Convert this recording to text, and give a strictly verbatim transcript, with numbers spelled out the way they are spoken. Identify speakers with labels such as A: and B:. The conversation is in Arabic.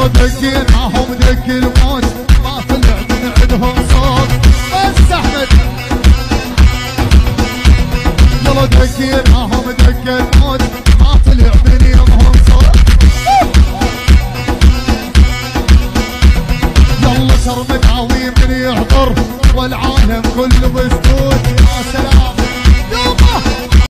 A: يلا دقيناهم دق الموت ما طلع من عندهم صوت. بس احمد يلا دقيناهم دق الموت